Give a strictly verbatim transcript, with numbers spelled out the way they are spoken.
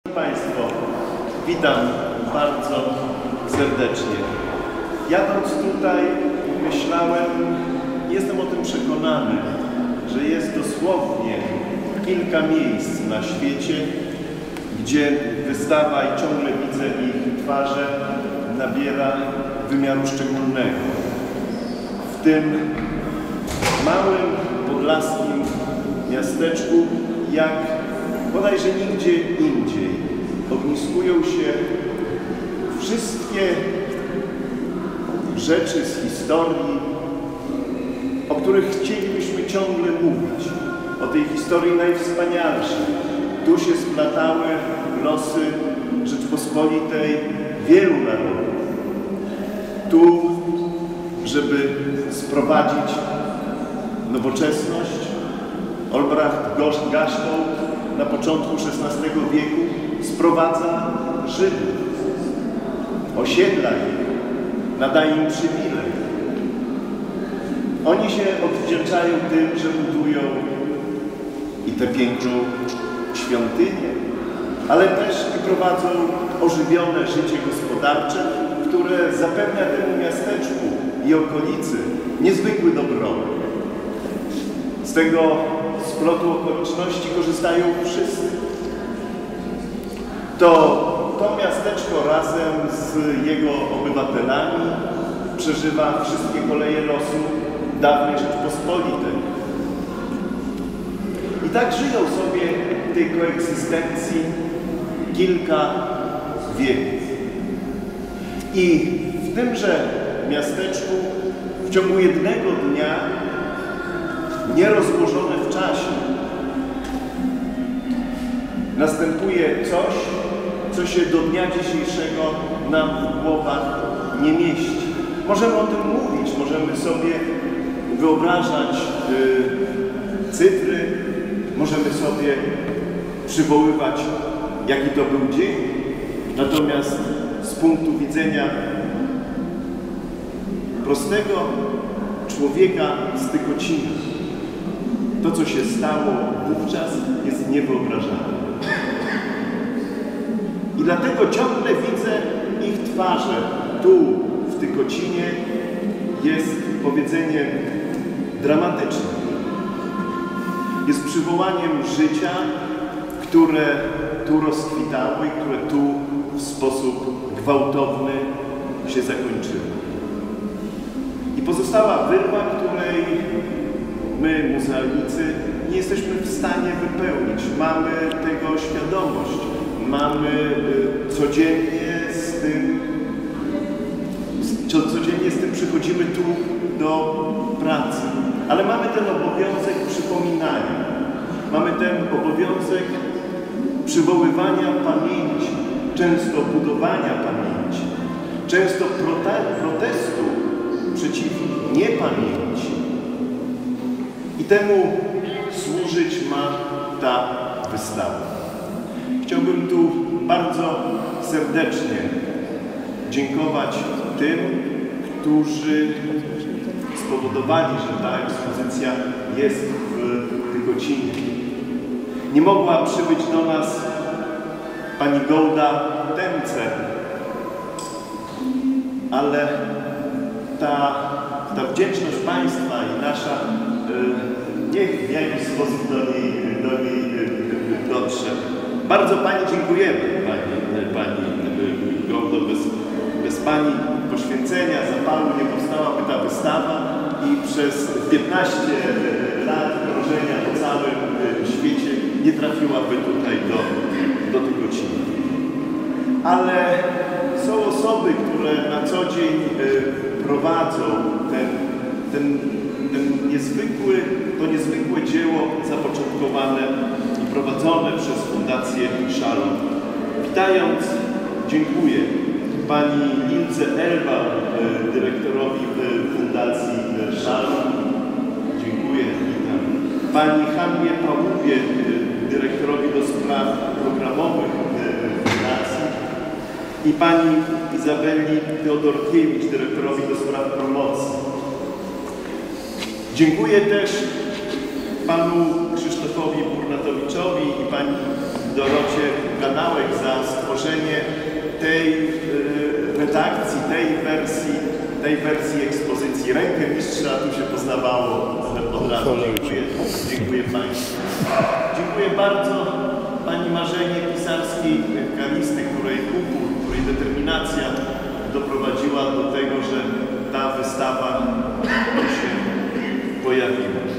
Państwo, witam bardzo serdecznie. Jadąc tutaj, myślałem, jestem o tym przekonany, że jest dosłownie kilka miejsc na świecie, gdzie wystawa i ciągle widzę ich twarze nabiera wymiaru szczególnego. W tym małym podlaskim miasteczku, jak bodajże nigdzie indziej, ogniskują się wszystkie rzeczy z historii, o których chcielibyśmy ciągle mówić. O tej historii najwspanialszej. Tu się splatały losy Rzeczpospolitej wielu narodów. Tu, żeby sprowadzić nowoczesność, Olbracht Gasztold na początku szesnastego wieku sprowadza Żydów, osiedla ich, nadaje im przywilej. Oni się odwdzięczają tym, że budują i tę piękną świątynię, ale też i prowadzą ożywione życie gospodarcze, które zapewnia temu miasteczku i okolicy niezwykły dobrobyt. Z tego splotu okoliczności korzystają wszyscy. To, to miasteczko razem z jego obywatelami przeżywa wszystkie koleje losu dawnej Rzeczpospolitej. I tak żyją sobie w tej koegzystencji kilka wieków. I w tymże miasteczku w ciągu jednego dnia, nierozłożone w czasie, następuje coś, co się do dnia dzisiejszego nam w głowach nie mieści. Możemy o tym mówić, możemy sobie wyobrażać y, cyfry, możemy sobie przywoływać, jaki to był dzień. Natomiast z punktu widzenia prostego człowieka z Tykocina, to, co się stało wówczas, jest niewyobrażalne. I dlatego ciągle widzę ich twarze. Tu, w Tykocinie, jest powiedzenie dramatyczne. Jest przywołaniem życia, które tu rozkwitało i które tu w sposób gwałtowny się zakończyło. I pozostała wyrwa, której my, muzealnicy, nie jesteśmy w stanie wypełnić. Mamy tego świadomość. Mamy y, codziennie z tym, z, codziennie z tym przychodzimy tu do pracy. Ale mamy ten obowiązek przypominania. Mamy ten obowiązek przywoływania pamięci, często budowania pamięci, często prote protestu przeciw niepamięci. I temu służyć ma ta wystawa. Chciałbym tu bardzo serdecznie dziękować tym, którzy spowodowali, że ta ekspozycja jest w Tykocinie. Nie mogła przybyć do nas pani Golda Temcer, ale ta, ta wdzięczność Państwa i nasza y, niech w jakiś sposób do niej, do niej y, dotrze. Bardzo Pani dziękujemy, Pani, pani Goldo. Bez, bez Pani poświęcenia, zapału nie powstałaby ta wystawa i przez piętnaście lat krążenia po całym świecie nie trafiłaby tutaj do, do Tykocina. Ale są osoby, które na co dzień prowadzą ten, ten, ten niezwykły, to niezwykłe dzieło zapoczątkowane i prowadzone przez Fundację Szalom. Witając, dziękuję pani Lildze Elba, dyrektorowi Fundacji Szalom. Dziękuję, witam. Pani Hannie Pałubie, dyrektorowi do spraw programowych Fundacji. I pani Izabeli Teodorkiewicz, dyrektorowi do spraw promocji. Dziękuję też panu Krzysztofowi Burnatowiczowi i pani Dorocie Ganałek za stworzenie tej y, redakcji, tej wersji, tej wersji ekspozycji. Rękę mistrza tu się poznawało od razu. Dziękuję, dziękuję Państwu. Dziękuję bardzo Pani Marzenie Pisarskiej-Kalisty, której upór, której determinacja doprowadziła do tego, że ta wystawa się pojawiła.